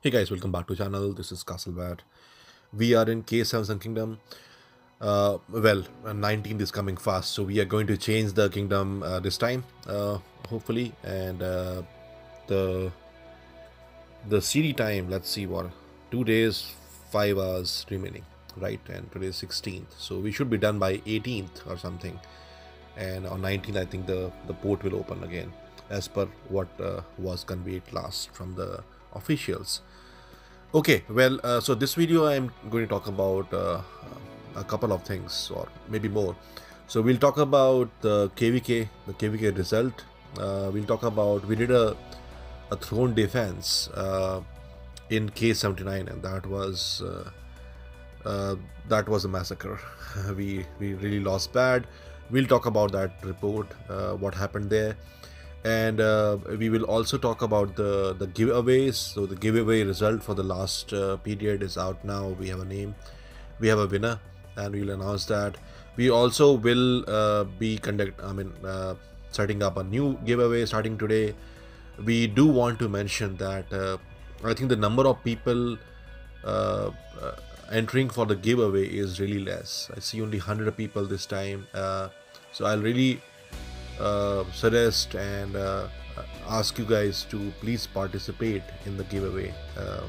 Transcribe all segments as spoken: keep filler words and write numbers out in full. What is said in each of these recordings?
Hey guys, welcome back to channel. This is Castlebad. We are in K seven Kingdom. Uh, well, uh, nineteenth is coming fast, so we are going to change the kingdom uh, this time, uh, hopefully. And uh, the the C D time, let's see what, two days, five hours remaining, right? And today is sixteenth, so we should be done by eighteenth or something. And on nineteenth, I think the the port will open again, as per what uh, was conveyed last from the officials. Okay, well, uh, so this video I'm going to talk about uh, a couple of things, or maybe more. So we'll talk about the K V K, the K V K result. Uh, we'll talk about, we did a, a throne defense uh, in K seventy-nine, and that was uh, uh, that was a massacre. we we really lost bad. We'll talk about that report, uh, what happened there, and uh, we will also talk about the the giveaways. So the giveaway result for the last uh, period is out now. We have a name, we have a winner, and we'll announce that. We also will uh, be conduct I mean uh, setting up a new giveaway starting today. We do want to mention that uh, I think the number of people uh, uh, entering for the giveaway is really less. I see only one hundred people this time, uh, so I'll really uh, suggest and uh, ask you guys to please participate in the giveaway. Uh,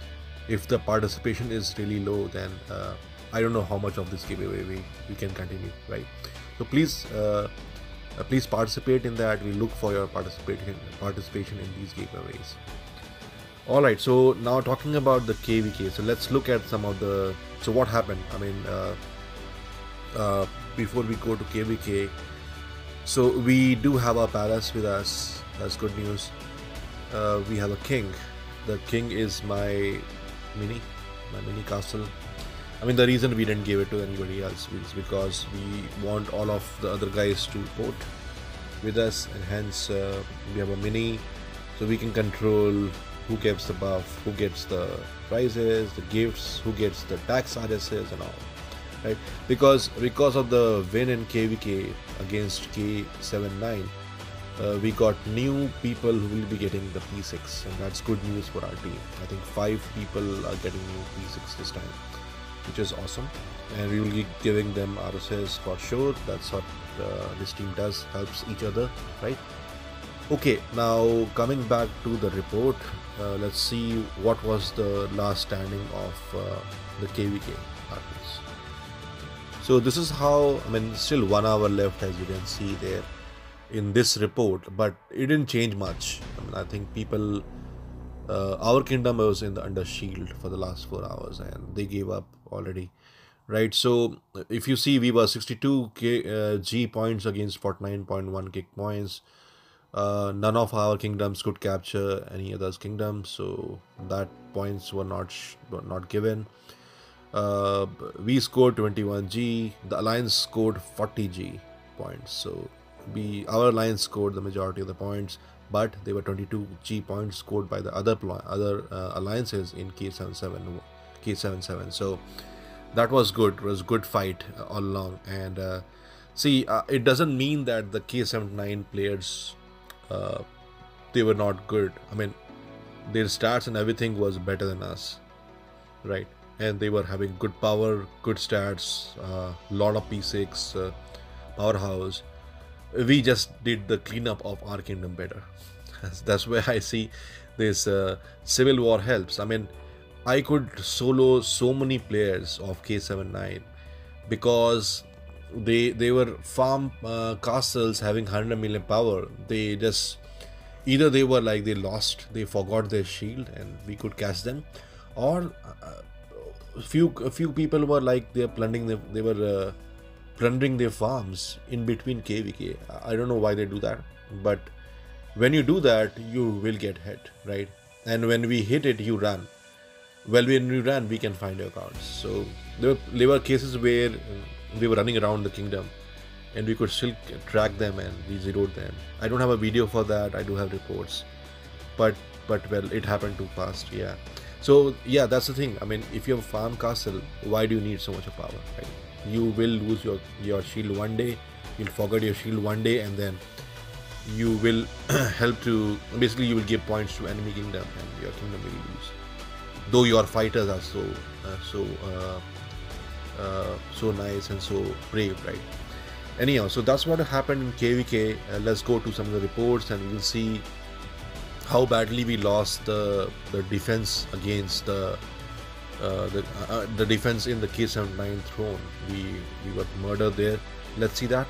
if the participation is really low, then uh, I don't know how much of this giveaway we, we can continue, right? So please uh, uh, please participate in that. We look for your participation participation in these giveaways. All right, so now talking about the K V K, so let's look at some of the, so what happened. I mean uh, uh, before we go to K V K, so we do have our palace with us. That's good news. Uh, we have a king. The king is my mini, my mini castle. I mean, the reason we didn't give it to anybody else is because we want all of the other guys to vote with us, and hence uh, we have a mini, so we can control who gets the buff, who gets the prizes, the gifts, who gets the tax R S S and all, right? Because because of the win in K V K against K seventy-nine, uh, we got new people who will be getting the P six, and that's good news for our team. I think five people are getting new P six this time, which is awesome, and we will be giving them R S S for sure. That's what uh, this team does, helps each other, right? Okay, now coming back to the report, uh, let's see what was the last standing of uh, the K V K armies. So this is how, I mean, still one hour left, as you can see there in this report, but it didn't change much. I mean, I think people, uh, our kingdom was in the under shield for the last four hours, and they gave up already, right? So if you see, we were sixty-two K, uh, G points against forty-nine point one K points. Uh, none of our kingdoms could capture any other's kingdom, so that points were not were not given. Uh, we scored twenty-one G. The alliance scored forty G points. So we our alliance scored the majority of the points, but there were twenty-two G points scored by the other other uh, alliances in K seventy-seven, K seventy-seven. So that was good. It was good fight uh, all along. And uh, see, uh, it doesn't mean that the K seventy-nine players, Uh, they were not good. I mean, their stats and everything was better than us, right? And they were having good power, good stats, a uh, lot of P six, uh, powerhouse. We just did the cleanup of our kingdom better. That's where I see this uh, civil war helps. I mean, I could solo so many players of K seventy-nine because they they were farm uh, castles having one hundred million power. They just, either they were like, they lost, they forgot their shield, and we could catch them, or uh, a few a few people were like, they're plundering them, they were uh, plundering their farms in between K V K. I don't know why they do that, but when you do that, you will get hit, right? And when we hit it, you run. Well, when we run, we can find your cards. So there were, there were cases where we were running around the kingdom and we could still track them, and we zeroed them. I don't have a video for that. I do have reports, but but well, it happened too fast. Yeah. So yeah, that's the thing. I mean, if you have a farm castle, why do you need so much of power, right? You will lose your your shield one day. You'll forget your shield one day, and then you will help to, basically you will give points to enemy kingdom, and your kingdom will lose. though your fighters are so uh, so uh, uh, so nice and so brave, right? Anyhow, so that's what happened in K V K. Uh, let's go to some of the reports and we'll see how badly we lost the the defense against the uh, the uh, the defense in the K seventy-nine throne. We we got murdered there. Let's see that.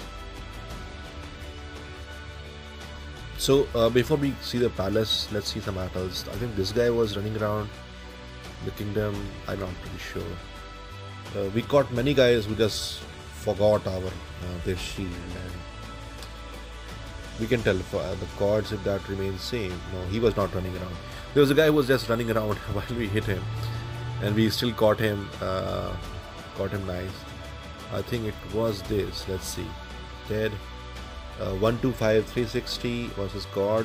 So uh, before we see the palace, let's see some battles. I think this guy was running around the kingdom. I'm not pretty sure. Uh, we caught many guys who just forgot our uh, their shield, and we can tell for uh, the cards if that remains same. No, he was not running around. There was a guy who was just running around while we hit him, and we still caught him. Uh, caught him nice. I think it was this. Let's see. Dead. Uh, one two five three sixty versus God.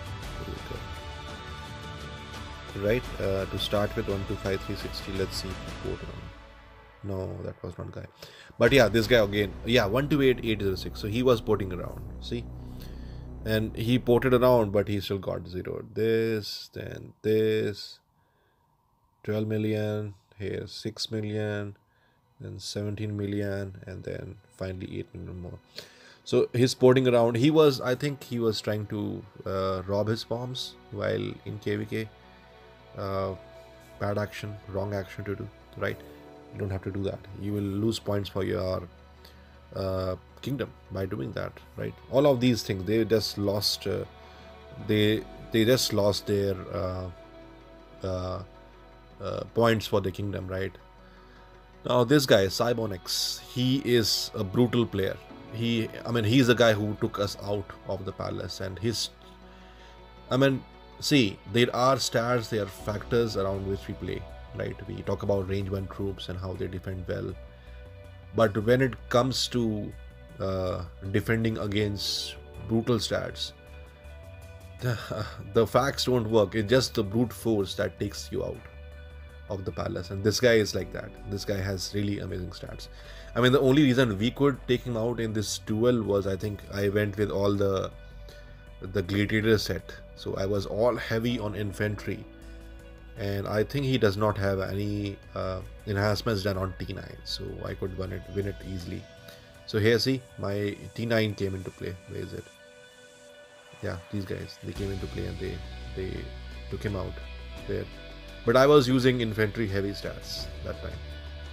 Right. Uh, to start with one two five three sixty. Let's see. No, that was not guy. But yeah, this guy again. Yeah, one two eight eight zero six. So he was porting around. See, and he ported around, but he still got zeroed. This, then this. twelve million. Here six million. Then seventeen million, and then finally eight million more. So he's porting around. He was, I think, he was trying to uh, rob his bombs while in K V K. Uh, bad action, wrong action to do. Right? You don't have to do that. You will lose points for your uh, kingdom by doing that. Right? All of these things, they just lost. Uh, they they just lost their uh, uh, uh, points for the kingdom. Right? Now this guy, Cybonix, he is a brutal player. He, I mean, he's the guy who took us out of the palace, and his, I mean, see, there are stats, there are factors around which we play, right? We talk about range one troops and how they defend well, but when it comes to uh, defending against brutal stats, the, the facts don't work. It's just the brute force that takes you out of the palace, and this guy is like that. This guy has really amazing stats. I mean, the only reason we could take him out in this duel was, I think, I went with all the the gladiator set, so I was all heavy on infantry, and I think he does not have any uh, enhancements done on T nine, so I could win it win it easily. So here, see, my T nine came into play. Where is it? Yeah, these guys, they came into play and they they took him out there. But I was using infantry heavy stats that time.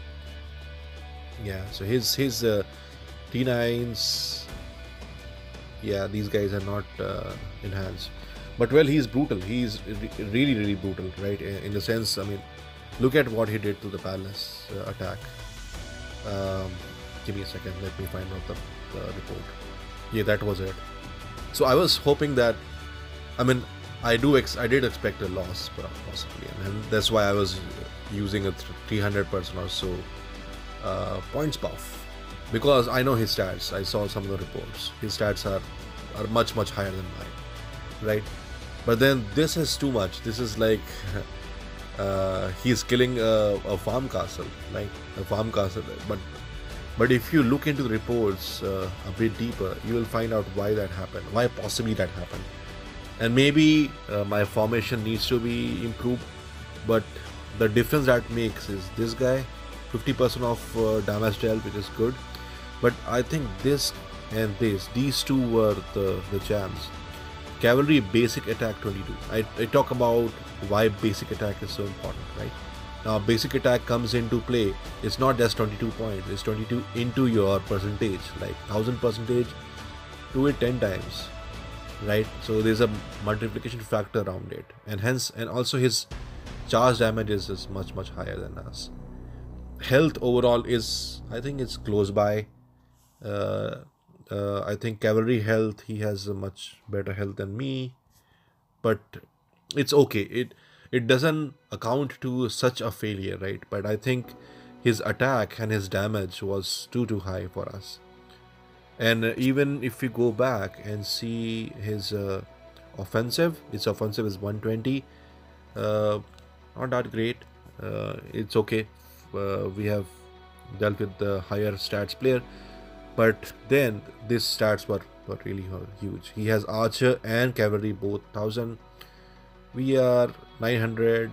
Yeah, so his his uh, T nines, yeah, these guys are not uh, enhanced. But well, he's brutal. He's re really really brutal, right? In the sense, I mean, look at what he did to the palace uh, attack. Um, give me a second. Let me find out the, the report. Yeah, that was it. So I was hoping that, I mean, I do ex I did expect a loss possibly, and that's why I was using a three hundred percent or so uh, points buff, because I know his stats. I saw some of the reports. His stats are are much much higher than mine, right? But then this is too much. This is like uh, he's killing a, a farm castle, like a farm castle. But but if you look into the reports uh, a bit deeper, you will find out why that happened. Why possibly that happened. And maybe uh, my formation needs to be improved, but the difference that makes is this guy, fifty percent of uh, damage dealt, which is good. But I think this and this, these two were the, the jams. Cavalry basic attack twenty-two. I, I talk about why basic attack is so important, right? Now basic attack comes into play. It's not just twenty-two points, it's twenty-two into your percentage, like one thousand percentage, do it ten times. Right, so there's a multiplication factor around it, and hence, and also his charge damage is, is much much higher than us. Health overall is, I think it's close by. Uh, uh, I think cavalry health, he has a much better health than me, but it's okay. It it doesn't account to such a failure, right? But I think his attack and his damage was too too high for us. And even if we go back and see his uh, offensive, his offensive is one twenty, uh, not that great. Uh, it's okay. Uh, we have dealt with the higher stats player, but then these stats were, were really huge. He has archer and cavalry both one thousand. We are nine hundred,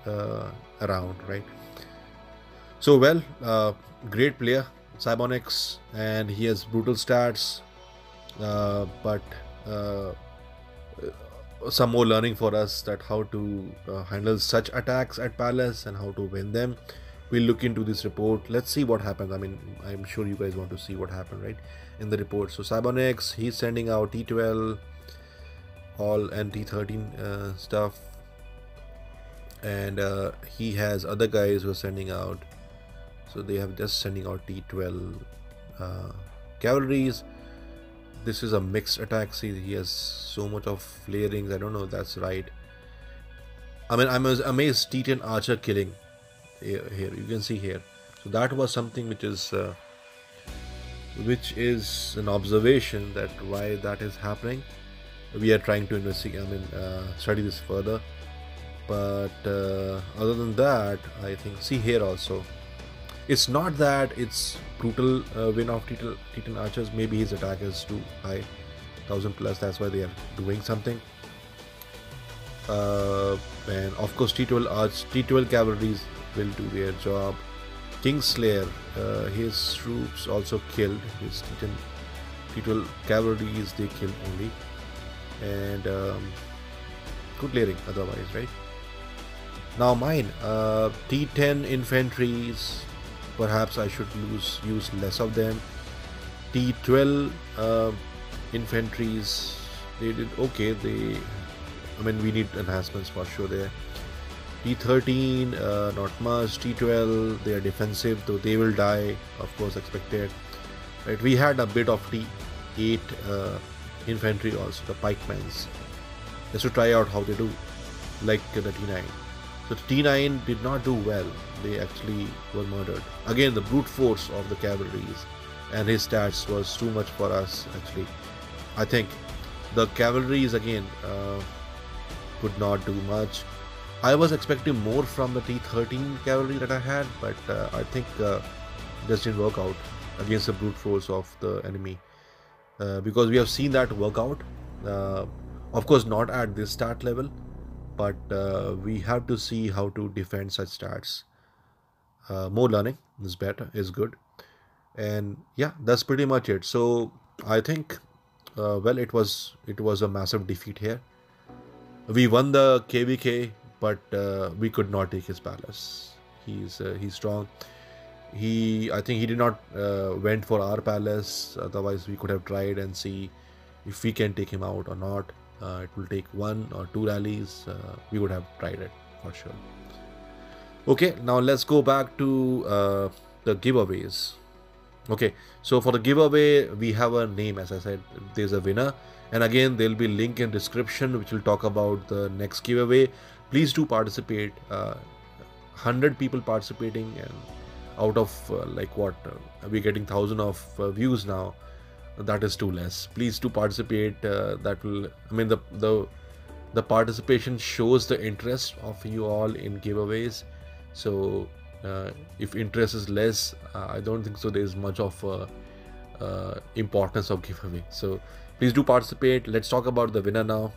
uh, around, right? So well, uh, great player, Cybonix, and he has brutal stats, uh, but uh, some more learning for us, that how to uh, handle such attacks at Palace and how to win them. We'll look into this report. Let's see what happens. I mean, I'm sure you guys want to see what happened, right, in the report. So Cybonix, he's sending out T twelve, all and T thirteen uh, stuff, and uh, he has other guys who are sending out. So they have just sending out T twelve uh, cavalries. This is a mixed attack. See, he has so much of flarings. I don't know if that's right. I mean, I'm amazed T ten archer killing here, here. You can see here. So that was something which is uh, which is an observation, that why that is happening. We are trying to investigate, I mean, uh, study this further. But uh, other than that, I think, see here also, it's not that it's brutal uh, win of T ten archers. Maybe his attack is too high, one thousand plus. That's why they are doing something. Uh, and of course, T twelve arch, T twelve cavalries will do their job. Kingslayer, uh, his troops also killed. His T ten, T twelve cavalries they killed only, and um, good layering otherwise, right? Now mine, uh, T ten infantries. Perhaps I should lose, use less of them. T twelve uh, infantries, they did okay. They, I mean, we need enhancements for sure there. T thirteen, uh, not much. T twelve, they are defensive, though they will die, of course, expected. Right? We had a bit of T eight uh, infantry also, the pikemans, just to try out how they do, like uh, the T nine. So the T nine did not do well. They actually were murdered. Again, the brute force of the cavalries and his stats was too much for us, actually. I think the cavalries again uh, could not do much. I was expecting more from the T thirteen cavalry that I had, but uh, I think uh, this didn't work out against the brute force of the enemy, uh, because we have seen that work out. Uh, of course, not at this stat level, but uh, we have to see how to defend such stats. Uh, more learning is better, is good, and yeah, that's pretty much it. So I think, uh, well, it was it was a massive defeat here. We won the K V K, but uh, we could not take his palace. He's uh, he's strong. He I think he did not uh, went for our palace. Otherwise, we could have tried and see if we can take him out or not. Uh, it will take one or two rallies. Uh, we would have tried it for sure. Okay, now let's go back to uh, the giveaways. Okay, so for the giveaway, we have a name. As I said, there's a winner, and again, there'll be link in description which will talk about the next giveaway. Please do participate. Uh, one hundred people participating, and out of uh, like what uh, we're getting thousand of uh, views now. That is too less. Please do participate. Uh, that will, I mean, the the the participation shows the interest of you all in giveaways. So uh, if interest is less, uh, I don't think so there's much of uh, uh, importance of giveaway. So please do participate. Let's talk about the winner now.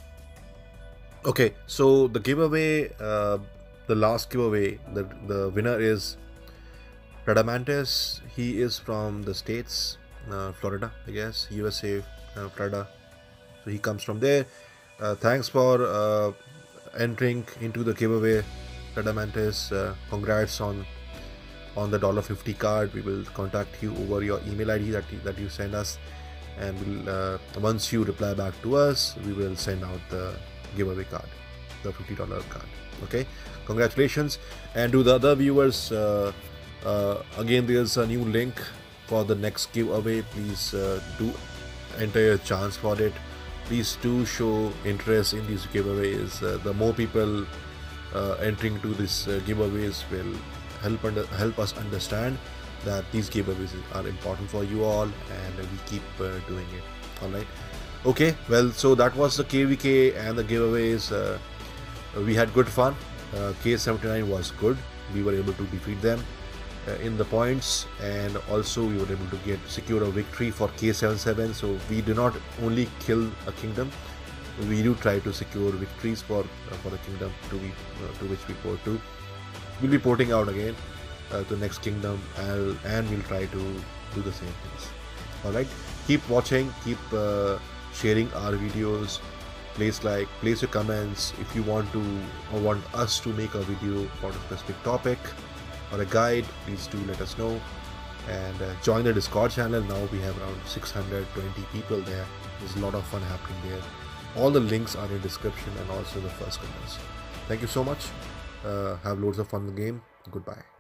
Okay, so the giveaway, uh, the last giveaway, the the winner is Radamantis. He is from the States. Uh, Florida, I guess, U S A, uh, Florida. So he comes from there. Uh, thanks for uh, entering into the giveaway, Radamantis. Uh, congrats on on the one fifty card. We will contact you over your email I D that you, that you send us, and we'll uh, once you reply back to us, we will send out the giveaway card, the fifty dollar card. Okay, congratulations. And to the other viewers, uh, uh, again, there's a new link for the next giveaway. Please uh, do enter your chance for it. Please do show interest in these giveaways. Uh, the more people uh, entering to these uh, giveaways will help under, help us understand that these giveaways are important for you all, and we keep uh, doing it. All right. Okay. Well, so that was the K V K and the giveaways. Uh, we had good fun. Uh, K seventy-nine was good. We were able to defeat them Uh, in the points, and also we were able to get secure a victory for K seventy-seven. So we do not only kill a kingdom, we do try to secure victories for uh, for the kingdom to we uh, to which we port to. We'll be porting out again uh, to next kingdom, and, and we'll try to do the same things. Alright, keep watching, keep uh, sharing our videos. Place like, place your comments if you want to or want us to make a video about a specific topic or a guide. Please do let us know, and uh, join the Discord channel. Now we have around six hundred twenty people there. There's a lot of fun happening there. All the links are in description and also the first comments. Thank you so much. Uh, have loads of fun in the game. Goodbye.